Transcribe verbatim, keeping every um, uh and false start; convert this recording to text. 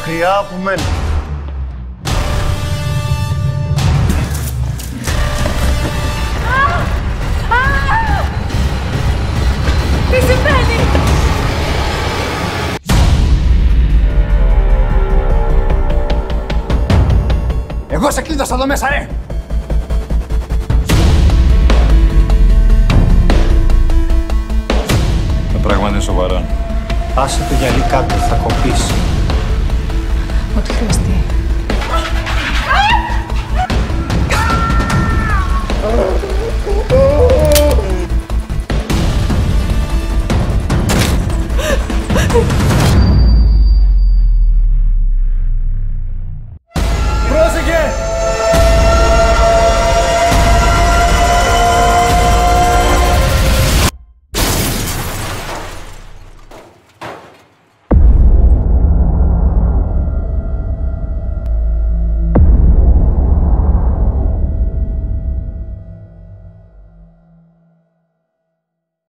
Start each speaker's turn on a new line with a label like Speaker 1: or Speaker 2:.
Speaker 1: μακριά από μένα.
Speaker 2: Τι συμβαίνει?
Speaker 1: Εγώ σε κλείδωσα εδώ μέσα, ρε!
Speaker 3: Τα πράγματα είναι σοβαρά.
Speaker 1: Άσε το γυαλί κάτω, θα κοπήσει.
Speaker 2: Ό,τι χρειαστεί.